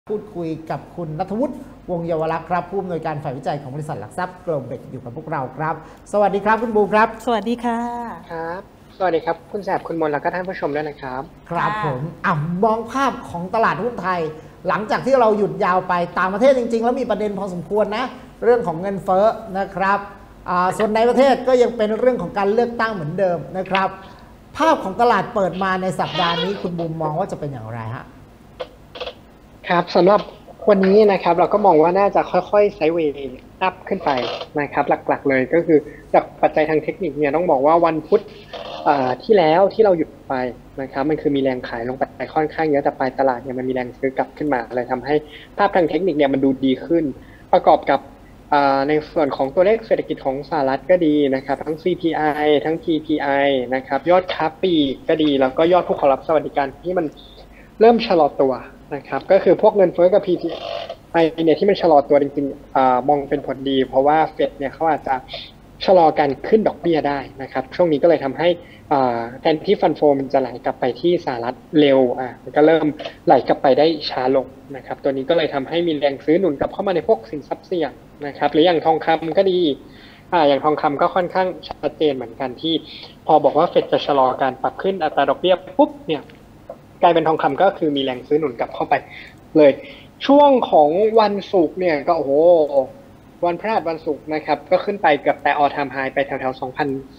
พูดคุยกับคุณณัฐวุฒิวงศ์เยาวลักษณ์ครับผู้อำนวยการฝ่ายวิจัยของบริษัทหลักทรัพย์โกลเบกอยู่กับพวกเราครับสวัสดีครับคุณบูครับสวัสดีค่ะครับสวัสดีครับคุณแสบคุณมนแล้วก็ท่านผู้ชมด้วยนะครับครับผมมองภาพของตลาดหุ้นไทยหลังจากที่เราหยุดยาวไปต่างประเทศจริงๆแล้วมีประเด็นพอสมควรนะเรื่องของเงินเฟ้อนะครับส่วนในประเทศก็ยังเป็นเรื่องของการเลือกตั้งเหมือนเดิมนะครับภาพของตลาดเปิดมาในสัปดาห์นี้คุณบูมมองว่าจะเป็นอย่างไรฮะครับสำหรับวันนี้นะครับเราก็มองว่าน่าจะค่อยๆไซด์เวย์อัพขึ้นไปนะครับหลักๆเลยก็คือจากปัจจัยทางเทคนิคเนี่ยต้องบอกว่าวันพุธที่แล้วที่เราหยุดไปนะครับมันคือมีแรงขายลงไปค่อนข้างเยอะแต่ปลายตลาดเนี่ยมันมีแรงซื้อกลับขึ้นมาเลยทำให้ภาพทางเทคนิคเนี่ยมันดูดีขึ้นประกอบกับในส่วนของตัวเลขเศรษฐกิจของสหรัฐก็ดีนะครับทั้ง CPI ทั้ง PPI นะครับยอดค้าปลีกก็ดีแล้วก็ยอดผู้ขอรับสวัสดิการที่มันเริ่มชะลอตัวนะครับก็คือพวกเงินเฟ้อกับ PPI เนี่ยที่มันชะลอตัวจริงๆมองเป็นผลดีเพราะว่าเฟดเนี่ยเขาอาจจะชะลอการขึ้นดอกเบี้ยได้นะครับช่วงนี้ก็เลยทำให้แทนที่ฟันโฟมันจะไหลกลับไปที่สหรัฐเร็วมันก็เริ่มไหลกลับไปได้ช้าลงนะครับตัวนี้ก็เลยทำให้มีแรงซื้อหนุนกลับเข้ามาในพวกสินทรัพย์เสี่ยงนะครับหรืออย่างทองคำก็ดีอย่างทองคำก็ค่อนข้างชัดเจนเหมือนกันที่พอบอกว่าเฟดจะชะลอการปรับขึ้นอัตราดอกเบี้ยปุ๊บเนี่ยกลายเป็นทองคำก็คือมีแรงซื้อหนุนกลับเข้าไปเลยช่วงของวันศุกร์เนี่ยก็โอ้โหวันพฤหัสวันศุกร์นะครับก็ขึ้นไปเกือบแต่ all time high ไปแถวๆ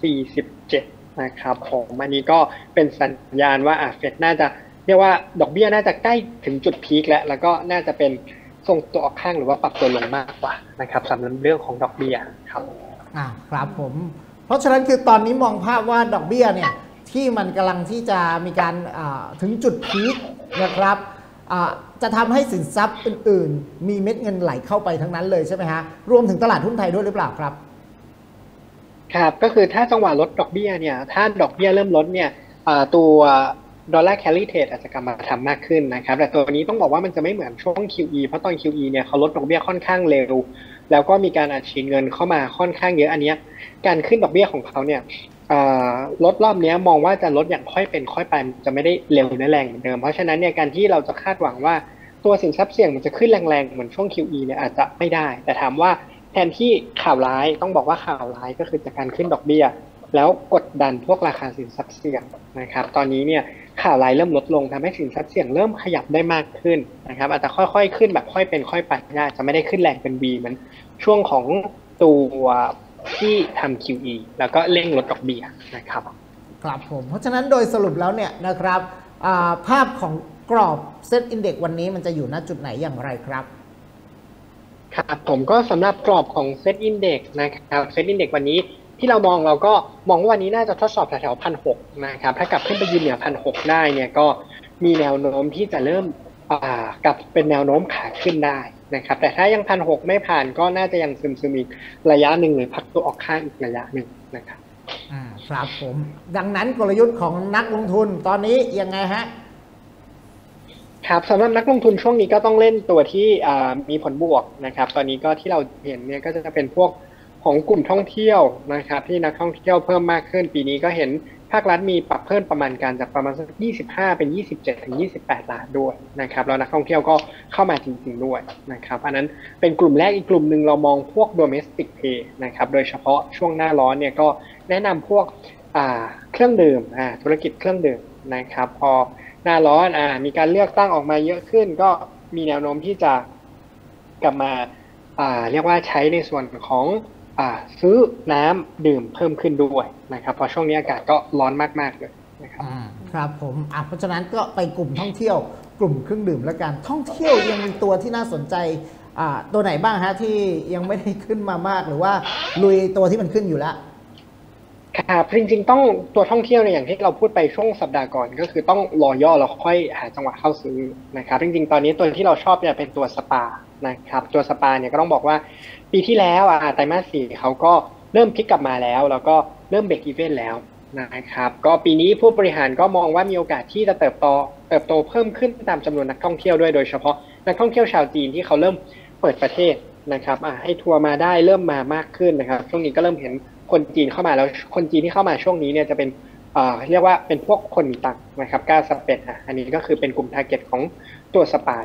2,047นะครับผมอันนี้ก็เป็นสัญญาณว่าเฟดน่าจะเรียกว่าดอกเบี้ยน่าจะใกล้ถึงจุดพีคแล้วก็น่าจะเป็นทรงตัวออกข้างหรือว่าปรับตัวลงมากกว่านะครับสำหรับเรื่องของดอกเบี้ยครับครับผมเพราะฉะนั้นคือตอนนี้มองภาพว่าดอกเบี้ยเนี่ยที่มันกำลังที่จะมีการถึงจุดพีคนะครับจะทำให้สินทรัพย์อื่นๆมีเม็ดเงินไหลเข้าไปทั้งนั้นเลยใช่ไหมฮะรวมถึงตลาดหุ้นไทยด้วยหรือเปล่าครับครับก็คือถ้าจังหวะลดดอกเบี้ยเนี่ยถ้าดอกเบี้ยเริ่มลดเนี่ยตัวดอลลาร์แครี่เทรดอาจจะกลับมาทำมากขึ้นนะครับแต่ตัวนี้ต้องบอกว่ามันจะไม่เหมือนช่วง QE เพราะตอน QE เนี่ยเขาลดดอกเบี้ยค่อนข้างเร็วแล้วก็มีการอัดฉีดเงินเข้ามาค่อนข้างเยอะอันนี้การขึ้นดอกเบี้ยของเขาเนี่ยลดรอบนี้มองว่าจะลดอย่างค่อยเป็นค่อยไปจะไม่ได้เร็วและแรงเหมือนเดิมเพราะฉะนั้นเนี่ยการที่เราจะคาดหวังว่าตัวสินทรัพย์เสี่ยงมันจะขึ้นแรงๆเหมือนช่วง QE เนี่ยอาจจะไม่ได้แต่ถามว่าแทนที่ข่าวร้ายต้องบอกว่าข่าวร้ายก็คือจากการขึ้นดอกเบี้ยแล้วกดดันพวกราคาสินทรัพย์เสี่ยงนะครับตอนนี้เนี่ยข่าวร้ายเริ่มลดลงทำให้สินทรัพย์เสี่ยงเริ่มขยับได้มากขึ้นนะครับอาจจะค่อยๆขึ้นแบบค่อยเป็นค่อยไปได้จะไม่ได้ขึ้นแรงเป็น V เหมือนช่วงของตัวที่ทำ QE แล้วก็เร่งลดดอกเบี้ยนะครับครับผมเพราะฉะนั้นโดยสรุปแล้วเนี่ยนะครับภาพของกรอบเซ็ตอินเด็กซ์วันนี้มันจะอยู่ณจุดไหนอย่างไรครับครับผมก็สำหรับกรอบของเซ็ตอินเด็กซ์นะครับเซ็ตอินเด็กซ์วันนี้ที่เราเราก็มองว่าวันนี้น่าจะทดสอบแถวๆ1,600นะครับถ้ากลับขึ้นไปยืนเหนือ1,600ได้เนี่ยก็มีแนวโน้มที่จะเริ่มกลับเป็นแนวโน้มขาขึ้นได้นะครับแต่ถ้ายัง1,600ไม่ผ่านก็น่าจะยังซึมอีกระยะหนึ่งหรือพักตัวออกข้างอีกระยะหนึ่งนะครับครับผมดังนั้นกลยุทธ์ของนักลงทุนตอนนี้ยังไงฮะครับสำหรับนักลงทุนช่วงนี้ก็ต้องเล่นตัวที่มีผลบวกนะครับตอนนี้ก็ที่เราเห็นเนี่ยก็จะเป็นพวกของกลุ่มท่องเที่ยวนะครับที่นักท่องเที่ยวเพิ่มมากขึ้นปีนี้ก็เห็นภาครัฐมีปรับเพิ่มประมาณการจากประมาณสัก25เป็น27ถึง28ล้านด้วยนะครับแล้วนักท่องเที่ยวก็เข้ามาจริงๆด้วยนะครับอันนั้นเป็นกลุ่มแรกอีกกลุ่มหนึ่งเรามองพวก domestic pay นะครับโดยเฉพาะช่วงหน้าร้อนเนี่ยก็แนะนำพวกเครื่องดื่มธุรกิจเครื่องดื่มนะครับพอหน้าร้อนมีการเลือกตั้งออกมาเยอะขึ้นก็มีแนวโน้มที่จะกลับมาเรียกว่าใช้ในส่วนของซื้อน้ำดื่มเพิ่มขึ้นด้วยนะครับเพราะช่วงนี้อากาศก็ร้อนมากๆเลยนะครับครับผมเพราะฉะนั้นก็ไปกลุ่มท่องเที่ยวกลุ่มเครื่องดื่มแล้วกันท่องเที่ยวยังมีตัวที่น่าสนใจตัวไหนบ้างฮะที่ยังไม่ได้ขึ้นมามากหรือว่าลุยตัวที่มันขึ้นอยู่แล้วครับจริงๆต้องตัวท่องเที่ยวเนี่ยอย่างที่เราพูดไปช่วงสัปดาห์ก่อนก็คือต้องรอย่อแล้วค่อยหาจังหวะเข้าซื้อนะครับจริงๆตอนนี้ตัวที่เราชอบเนี่ยเป็นตัวสปานะครับตัวสปาเนี่ยก็ต้องบอกว่าปีที่แล้วไตรมาส 4เขาก็เริ่มพลิกกลับมาแล้วก็เริ่มเบรกอีเวนต์แล้วนะครับก็ปีนี้ผู้บริหารก็มองว่ามีโอกาสที่จะเติบโตเพิ่มขึ้นตามจำนวนนักท่องเที่ยวด้วยโดยเฉพาะนักท่องเที่ยวชาวจีนที่เขาเริ่มเปิดประเทศนะครับให้ทัวร์มาได้เริ่มมามากขึ้นนะครับช่วงนี้ก็เริ่มเห็นคนจีนเข้ามาแล้วคนจีนที่เข้ามาช่วงนี้เนี่ยจะเป็นเรียกว่าเป็นพวกคนมีตังค์นะครับกล้าสเปนอันนี้ก็คือเป็นกลุ่มทาร์เก็ตของตัวสปา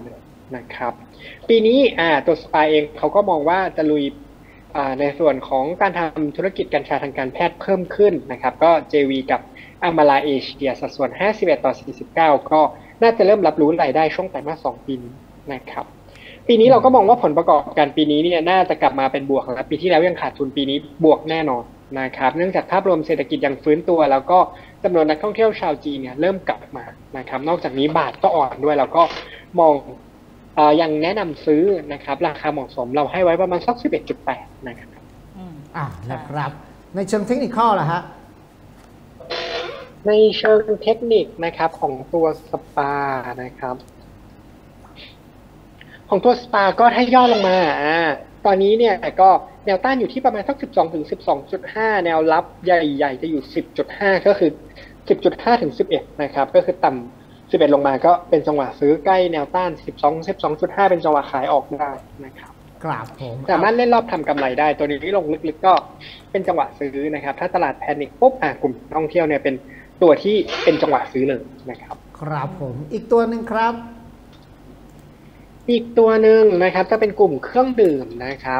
นะครับปีนี้ตัวสปาเองเขาก็มองว่าจะลุยในส่วนของการทำธุรกิจกัญชาทางการแพทย์เพิ่มขึ้นนะครับก็ JV กับอามาลาเอเชียสัดส่วน51:49ก็น่าจะเริ่มรับรู้รายได้ช่วงไตรมาส2ปีนี้นะครับปีนี้เราก็มองว่าผลประกอบการปีนี้เนี่ยน่าจะกลับมาเป็นบวกแล้วปีที่แล้วยังขาดทุนปีนี้บวกแน่นอนนะครับเนื่องจากภาพรวมเศรษฐกิจยังฟื้นตัวแล้วก็จำนวนนักท่องเที่ยวชาวจีนเนี่ยเริ่มกลับมานะครับนอกจากนี้บาทก็อ่อนด้วยแล้วก็มองยังแนะนำซื้อนะครับราคาเหมาะสมเราให้ไว้ประมาณสัก 11.8 นะครับนะครับในเชิงเทคนิคล่ะฮะในเชิงเทคนิคนะครับของตัวสปานะครับของตัวสปาก็ถ้าย่อลงมาตอนนี้เนี่ยก็แนวต้านอยู่ที่ประมาณสัก12 ถึง 12.5 แนวรับใหญ่ๆจะอยู่ 10.5 ก็คือ 10.5 ถึง 11 นะครับก็คือต่ำ11 ลงมาก็เป็นจังหวะซื้อใกล้แนวต้าน 12.5 เป็นจังหวะขายออกได้นะครับครับผมสามารถเล่นรอบทำกำไรได้ตัวนี้ลงลึกๆก็เป็นจังหวะซื้อนะครับถ้าตลาดแพนิคปุ๊บกลุ่มท่องเที่ยวเนี่ยเป็นตัวที่เป็นจังหวะซื้อเลยนะครับครับผมอีกตัวหนึ่งครับอีกตัวหนึ่งนะครับจะเป็นกลุ่มเครื่องดื่มนะครับ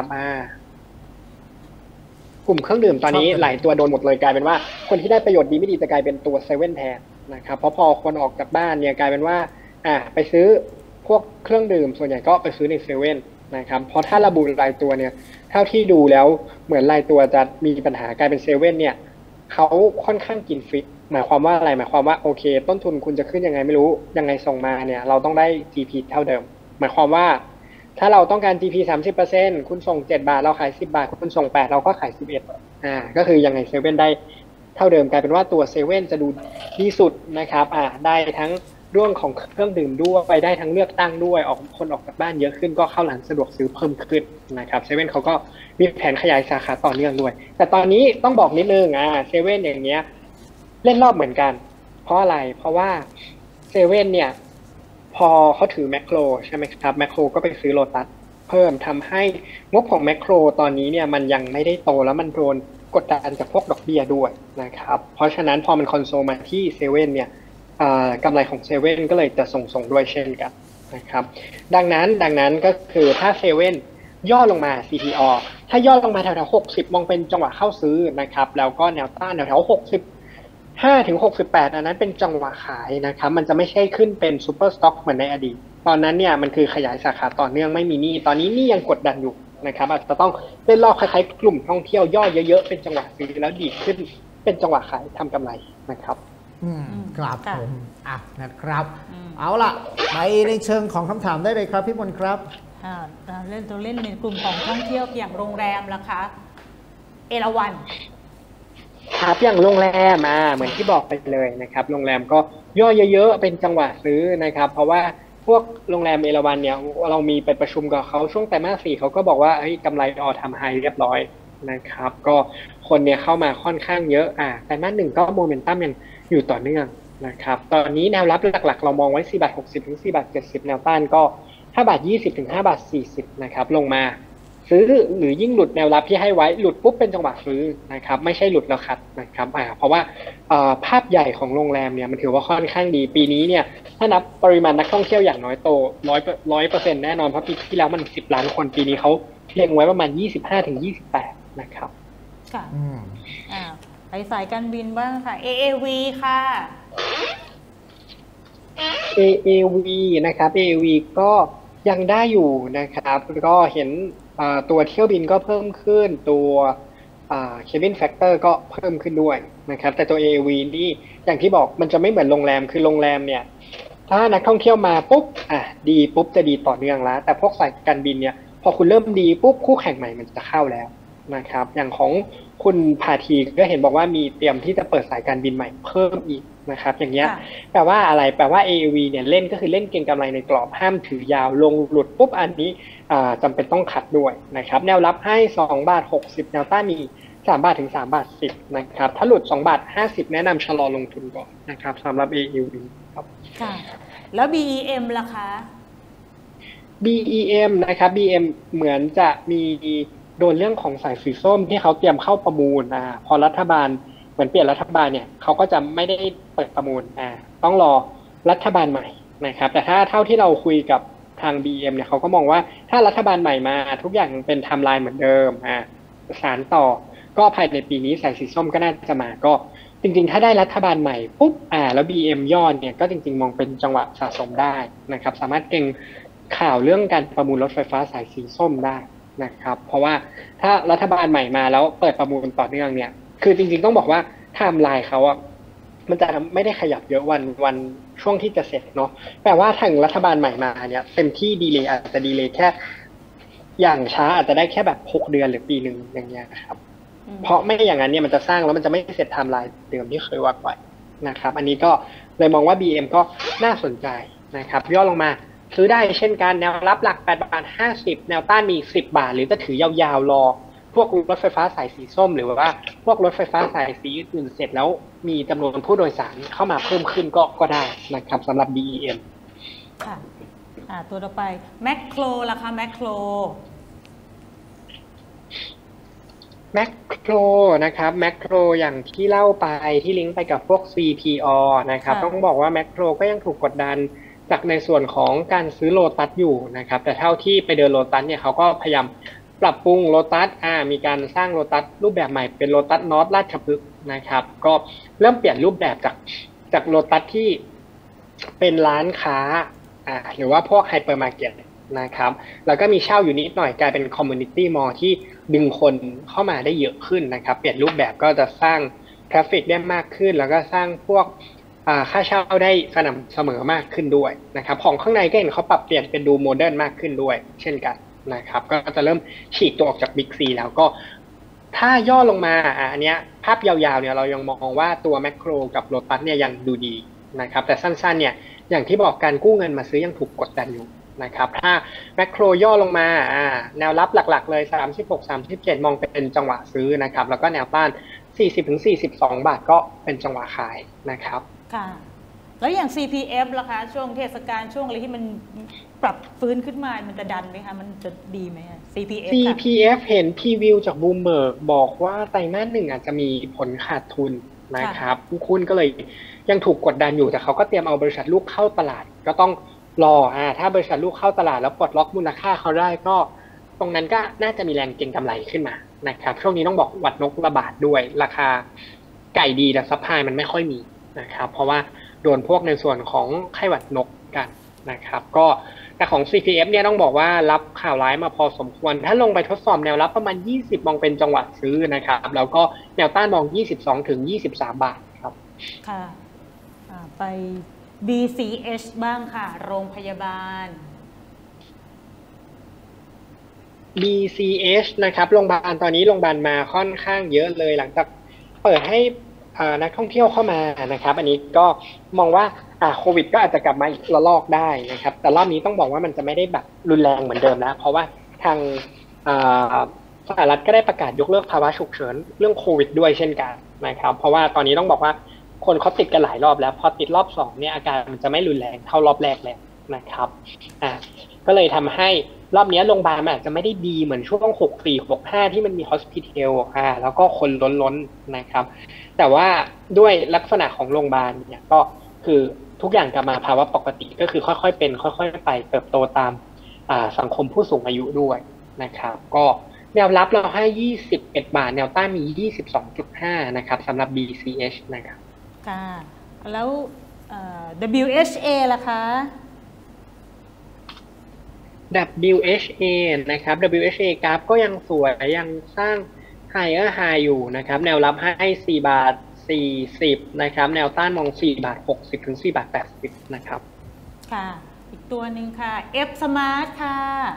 กลุ่มเครื่องดื่มตอนนี้หลายตัวโดนหมดเลยกลายเป็นว่าคนที่ได้ประโยชน์ดีไม่ดีจะกลายเป็นตัวเซเว่นแทนนะครับเพราะพอคนออกจากบ้านเนี่ยกลายเป็นว่าไปซื้อพวกเครื่องดื่มส่วนใหญ่ก็ไปซื้อในเซเว่นนะครับเพราะถ้าระบุรายตัวเนี่ยเท่าที่ดูแล้วเหมือนรายตัวจะมีปัญหากลายเป็นเซเว่นเนี่ยเขาค่อนข้างกินฟิกหมายความว่าอะไรหมายความว่าโอเคต้นทุนคุณจะขึ้นยังไงไม่รู้ยังไงส่งมาเนี่ยเราต้องได้ GP เท่าเดิมหมายความว่าถ้าเราต้องการ GP 30%คุณส่ง7 บาทเราขาย10 บาทคุณส่ง8เราก็ขาย11ก็คือยังไงเซเว่นได้เท่าเดิมกลายเป็นว่าตัวเซเว่นจะดูดีสุดนะครับได้ทั้งเรื่องของเครื่องดื่มด้วยไปได้ทั้งเลือกตั้งด้วยคนออกจากบ้านเยอะขึ้นก็เข้าร้านสะดวกซื้อเพิ่มขึ้นนะครับเซเว่นเขาก็มีแผนขยายสาขาต่อเนื่องด้วยแต่ตอนนี้ต้องบอกนิดนึงเซเว่นอย่างเงี้ยเล่นรอบเหมือนกันเพราะอะไรเพราะว่าเซเว่นเนี่ยพอเขาถือแมคโครใช่ไหมครับแมคโครก็ไปซื้อโลตัสเพิ่มทำให้งบของแมคโครตอนนี้เนี่ยมันยังไม่ได้โตแล้วมันโดนกดดันจากพวกดอกเบี้ยด้วยนะครับเพราะฉะนั้นพอมันคอนโซลมาที่เซเว่นเนี่ยกำไรของเซเว่นก็เลยจะส่งด้วยเช่นกันนะครับดังนั้นก็คือถ้าเซเว่นย่อลงมา CPO ถ้าย่อลงมาแถวๆ60มองเป็นจังหวะเข้าซื้อนะครับแล้วก็แนวต้านแถวๆ65 ถึง 68อันนั้นเป็นจังหวะขายนะครับมันจะไม่ใช่ขึ้นเป็นซูเปอร์สต็อกเหมือนในอดีตตอนนั้นเนี่ยมันคือขยายสาขาต่อเนื่องไม่มีหนี้ตอนนี้หนี้ยังกดดันอยู่นะครับอาจจะต้องเล่นรอบคล้ายๆกลุ่มท่องเที่ยวย่อเยอะๆเป็นจังหวะซื้อแล้วดีขึ้นเป็นจังหวะขายทำกำไรนะครับครับผมนะครับเอาล่ะไปในเชิงของคำถามได้เลยครับพี่มนครับเล่นในกลุ่มของท่องเที่ยวอย่างโรงแรมล่ะคะเอราวัณครับอย่างโรงแรมเหมือนที่บอกไปเลยนะครับโรงแรมก็ย่อเยอะๆเป็นจังหวะซื้อนะครับเพราะว่าพวกโรงแรมเอราวัณเนี่ยเรามีไปประชุมกับเขาช่วงไตรมาส 4เขาก็บอกว่ากำไรออลไทม์ไฮเรียบร้อยนะครับก็คนเนี่ยเข้ามาค่อนข้างเยอะไตรมาส 1ก็โมเมนตัมยังอยู่ต่อเนื่องนะครับตอนนี้แนวรับหลักๆเรามองไว้4.60 ถึง4.70แนวต้านก็5.20 ถึง5.40นะครับลงมาซื้อหรือยิ่งหลุดแนวรับที่ให้ไว้หลุดปุ๊บเป็นจังหวะซื้อนะครับไม่ใช่หลุดแล้วคัดนะครับเพราะว่าภาพใหญ่ของโรงแรมเนี่ยมันถือว่าค่อนข้างดีปีนี้เนี่ยถ้านับปริมาณนักท่องเที่ยวอย่างน้อยโต100%แน่นอนเพราะปีที่แล้วมัน10 ล้านคนปีนี้เขาเล็งไว้ประมาณ25 ถึง 28นะครับค่ะไปสายการบินบ้างค่ะ AAV ค่ะ AAV นะครับ AAV ก็ยังได้อยู่นะครับก็เห็นตัวเที่ยวบินก็เพิ่มขึ้นตัวcabin factor ก็เพิ่มขึ้นด้วยนะครับแต่ตัว AAV นี่อย่างที่บอกมันจะไม่เหมือนโรงแรมคือโรงแรมเนี่ยถ้านักท่องเที่ยวมาปุ๊บดีปุ๊บจะดีต่อเนื่องแล้วแต่พวกสายการบินเนี่ยพอคุณเริ่มดีปุ๊บคู่แข่งใหม่มันจะเข้าแล้วนะครับอย่างของคุณพาทีก็เห็นบอกว่ามีเตรียมที่จะเปิดสายการบินใหม่เพิ่มอีกนะครับอย่างเงี้ยแปลว่าอะไรแปลว่า AAV เนี่ยเล่นก็คือเล่นเก็งกำไรในกรอบห้ามถือยาวลงหลุดปุ๊บอันนี้จำเป็นต้องขัดด้วยนะครับแนวรับให้2.60 แนวต้านมี3 บาท ถึง3.10 นะครับถ้าหลุด2.50 แนะนำชะลอลงทุนก่อนนะครับสำหรับ AAV ครับค่ะแล้ว BEM ล่ะคะ BEM นะครับ BEM เหมือนจะมีโดนเรื่องของสายสีส้มที่เขาเตรียมเข้าประมูลพอรัฐบาลเหมือนเปลี่ยนรัฐบาลเนี่ยเขาก็จะไม่ได้เปิดประมูลต้องรอรัฐบาลใหม่นะครับแต่ถ้าเท่าที่เราคุยกับทาง BM เนี่ยเขาก็มองว่าถ้ารัฐบาลใหม่มาทุกอย่างเป็นไทม์ไลน์เหมือนเดิมสานต่อก็ภายในปีนี้สายสีส้มก็น่าจะมาก็จริงๆถ้าได้รัฐบาลใหม่ปุ๊บแล้ว BM ย่อเนี่ยก็จริงๆมองเป็นจังหวะสะสมได้นะครับสามารถเก็งข่าวเรื่องการประมูลรถไฟฟ้าสายสีส้มได้นะครับเพราะว่าถ้ารัฐบาลใหม่มาแล้วเปิดประมูลต่อเนื่องเนี่ยคือจริงๆต้องบอกว่าไทม์ไลน์เขามันจะไม่ได้ขยับเยอะวันช่วงที่จะเสร็จเนาะแต่ว่าทางรัฐบาลใหม่มาเนี่ยเต็มที่ดีเลย์อาจจะดีเลย์แค่อย่างช้าอาจจะได้แค่แบบ6 เดือนหรือปีนึงอย่างเงี้ยครับเพราะไม่อย่างนั้นเนี่ยมันจะสร้างแล้วมันจะไม่เสร็จไทม์ไลน์เดิมที่เคยวางไว้นะครับอันนี้ก็เลยมองว่า BM ก็น่าสนใจนะครับย่อลงมาซื้อได้เช่นกันแนวรับหลัก8.50 แนวต้านมี10 บาทหรือจะถือยาวๆรอพวกรถไฟฟ้าสายสีส้มหรือว่าพวกรถไฟฟ้าสายสีอื่นเสร็จแล้วมีจำนวนผู้โดยสารเข้ามาเพิ่มขึ้นก็ได้นะครับสำหรับ BEM ค่ะตัวต่อไปแมคโครล่ะคะแมคโครนะครับแมคโครอย่างที่เล่าไปที่ลิงก์ไปกับพวก CPO นะครับต้องบอกว่าแมคโครก็ยังถูกกดดันจากในส่วนของการซื้อโลตัสอยู่นะครับแต่เท่าที่ไปเดินโลตัสเนี่ยเขาก็พยายามปรับปรุงโลตัสมีการสร้างโลตัสรูปแบบใหม่เป็นโลตัสนอร์ทราชพฤกษ์นะครับก็เริ่มเปลี่ยนรูปแบบจากโลตัสที่เป็นร้านค้าหรือว่าพวกไฮเปอร์มาร์เก็ตนะครับแล้วก็มีเช่าอยู่นิดหน่อยกลายเป็นคอมมูนิตี้มอลล์ที่ดึงคนเข้ามาได้เยอะขึ้นนะครับเปลี่ยนรูปแบบก็จะสร้างทราฟฟิกได้มากขึ้นแล้วก็สร้างพวกค่าเช่าได้สม่ำเสมอมากขึ้นด้วยนะครับของข้างในก็เห็นเขาปรับเปลี่ยนเป็นดูโมเดิร์นมากขึ้นด้วยเช่นกันนะครับก็จะเริ่มฉีกตัวออกจากบิ๊กซีแล้วก็ถ้าย่อลงมาอันเนี้ยภาพยาวๆเนี่ยเรายังมองว่าตัวแมคโครกับโลตัสเนี่ยยังดูดีนะครับแต่สั้นๆเนี่ยอย่างที่บอกการกู้เงินมาซื้อยังถูกกดดันอยู่นะครับถ้าแมคโครย่อลงมาแนวรับหลักๆเลย36-37มองเป็นจังหวะซื้อนะครับแล้วก็แนวต้าน40-42 บาทก็เป็นจังหวะขายนะครับค่ะแล้วอย่าง CPF ล่ะคะช่วงเทศกาลช่วงอะไรที่มันปรับฟื้นขึ้นมามันจะดันไหมคะมันจะดีไหม CPF เห็นพรีวิวจากบูมเบิร์กบอกว่าไตรมาส 1อาจจะมีผลขาดทุนนะครับหุ้นก็เลยยังถูกกดดันอยู่แต่เขาก็เตรียมเอาบริษัทลูกเข้าตลาดก็ต้องรอถ้าบริษัทลูกเข้าตลาดแล้วปลดล็อกมูลค่าเขาได้ก็ตรงนั้นก็น่าจะมีแรงเก็งกำไรขึ้นมานะครับช่วงนี้ต้องบอกหวัดนกระบาดด้วยราคาไก่ดีแต่ซัพพลายมันไม่ค่อยมีนะครับเพราะว่าโดนพวกในส่วนของไข้หวัดนกกันนะครับก็แต่ของ CPF เนี่ยต้องบอกว่ารับข่าวร้ายมาพอสมควรถ้าลงไปทดสอบแนวรับประมาณ20มองเป็นจังหวะซื้อนะครับแล้วก็แนวต้านมอง22-23 บาทครับค่ะไป BCH บ้างค่ะโรงพยาบาล BCH นะครับโรงพยาบาลตอนนี้โรงพยาบาลมาค่อนข้างเยอะเลยหลังจากเปิดให้นักท่องเที่ยวเข้ามานะครับอันนี้ก็มองว่าโควิดก็อาจจะกลับมาอีกระลอกได้นะครับแต่รอบนี้ต้องบอกว่ามันจะไม่ได้แบบรุนแรงเหมือนเดิมแล้วเพราะว่าทางสหรัฐก็ได้ประกาศยกเลิกภาวะฉุกเฉินเรื่องโควิดด้วยเช่นกันนะครับเพราะว่าตอนนี้ต้องบอกว่าคนเขาติดกันหลายรอบแล้วพอติดรอบ2เนี่ยอาการมันจะไม่รุนแรงเท่ารอบแรกแล้วนะครับก็เลยทำให้รอบนี้โรงพยาบาลอาจจะไม่ได้ดีเหมือนช่วง64-65ที่มันมี hospital แล้วก็คนล้นๆนะครับแต่ว่าด้วยลักษณะของโรงพยาบาลเนี่ยก็คือทุกอย่างกลับมาภาวะปกติก็คือค่อยๆเป็นค่อยๆไปเติบโตตามสังคมผู้สูงอายุด้วยนะครับก็แนวรับเราให้21 บาทแนวต้านมี 22.5 นะครับสำหรับ BCH นะครับค่ะแล้ว WHA ล่ะคะ WHA นะครับ WHA กราฟก็ยังสวยยังสร้าง higher high อยู่นะครับแนวรับให้4 บาท 40นะครับแนวต้านมอง4 บาท 60 ถึง 4 บาท 80นะครับค่ะอีกตัวหนึ่งค่ะ F Smart ค่ะ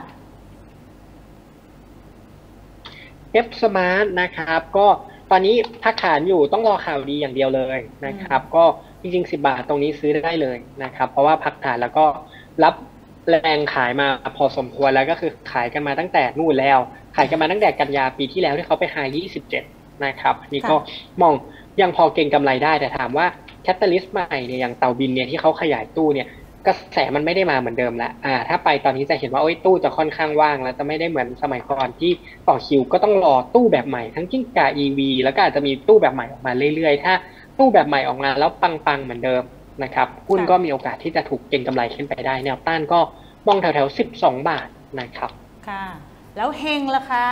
F Smart นะครับก็ตอนนี้พักฐานอยู่ต้องรอข่าวดีอย่างเดียวเลยนะครับก็จริงๆ10 บาทตรงนี้ซื้อได้เลยนะครับเพราะว่าพักฐานแล้วก็รับแรงขายมาพอสมควรแล้วก็คือขายกันมาตั้งแต่นู่นแล้วขายกันมาตั้งแต่กันยาปีที่แล้วที่เขาไปไฮ27นะครับนี่ก็มองยังพอเก็งกำไรได้แต่ถามว่าแคตตาลิสต์ใหม่เนี่ยอย่างเต่าบินเนี่ยที่เขาขยายตู้เนี่ยกระแสมันไม่ได้มาเหมือนเดิมแล้วถ้าไปตอนนี้จะเห็นว่าตู้จะค่อนข้างว่างแล้วจะไม่ได้เหมือนสมัยก่อนที่ต่อคิวก็ต้องรอตู้แบบใหม่ทั้งกิ้งก่า EV แล้วก็อาจจะมีตู้แบบใหม่ออกมาเรื่อยๆถ้าตู้แบบใหม่ออกมาแล้วปังๆเหมือนเดิมนะครับหุ้นก็มีโอกาสที่จะถูกเก็งกำไรขึ้นไปได้แนวต้านก็มองแถวๆ12 บาทนะครับค่ะ แล้วเฮงล่ะคะ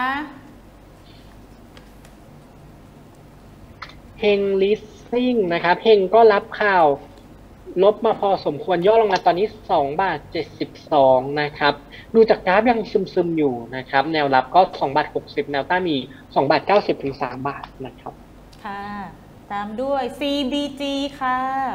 เฮงลิสซิ่งนะครับเฮงก็รับข่าวลบมาพอสมควรย่อลงมาตอนนี้2.72 บาทนะครับดูจากกราฟยังซึมๆอยู่นะครับแนวรับก็2.60 บาทแนวต้านมี2.90 ถึง3 บาทนะครับค่ะตามด้วย CBG ค่ะ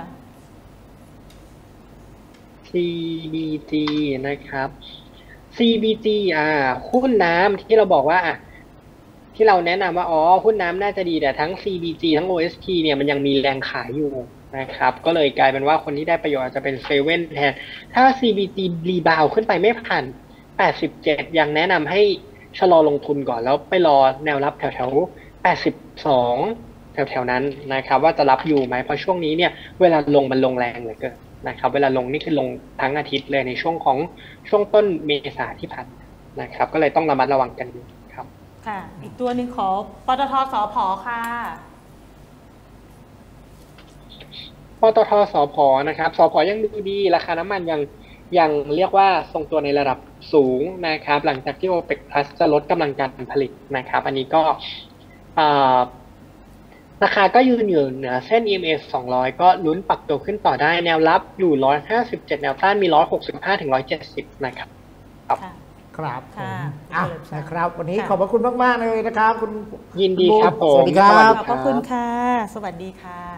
CBG นะครับ CBG หุ้นน้ำที่เราบอกว่าที่เราแนะนำว่าหุ้นน้ำน่าจะดีแต่ทั้ง CBG ทั้ง OST เนี่ยมันยังมีแรงขายอยู่นะครับก็เลยกลายเป็นว่าคนที่ได้ประโยชน์อาจจะเป็นเซเว่นแทนถ้า CBG รีบาวขึ้นไปไม่ผ่าน87ยังแนะนำให้ชะลอลงทุนก่อนแล้วไปรอแนวรับแถว82แถวนั้นนะครับว่าจะรับอยู่ไหมเพราะช่วงนี้เนี่ยเวลาลงมันลงแรงเหลือเกินนะครับเวลาลงนี่คือลงทั้งอาทิตย์เลยในช่วงต้นเมษาที่ผ่านนะครับก็เลยต้องระมัดระวังกันครับค่ะอีกตัวหนึ่งขอปตท.สผ.ค่ะปตท.สผ.นะครับสผ.ยังดูดีราคาน้ำมันยังเรียกว่าทรงตัวในระดับสูงนะครับหลังจากที่ OPEC Plus จะลดกำลังการผลิตนะครับอันนี้ก็ราคาก็ยืนอยู่เหนือเส้น EMA 200ก็ลุ้นปรับตัวขึ้นต่อได้แนวรับอยู่157แนวต้านมี165ถึง170นะครับครับนะครับวันนี้ขอบพระคุณมากๆเลยนะครับคุณยินดีครับผมสวัสดีครับขอบพระคุณค่ะสวัสดีค่ะ